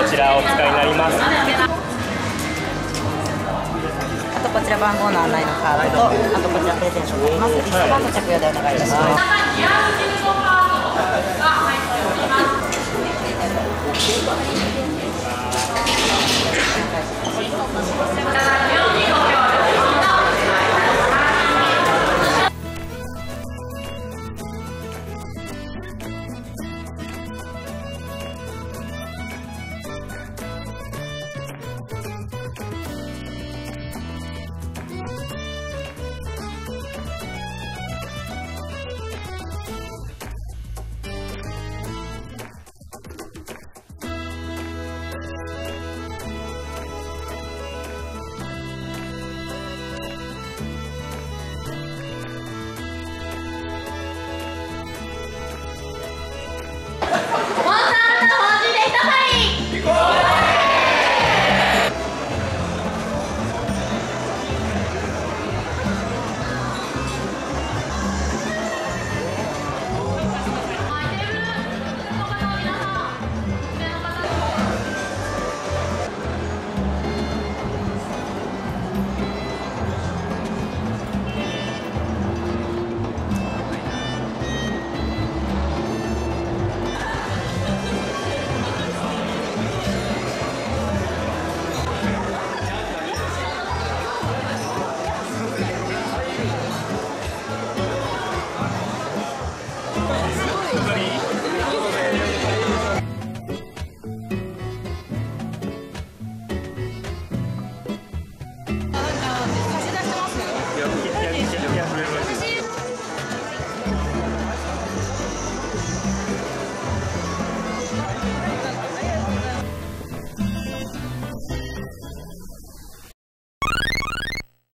こちらお使いになります。 あとこちら番号の案内のカードと、あとこちらプレゼントになります。リストバンド着用でお願いいたします。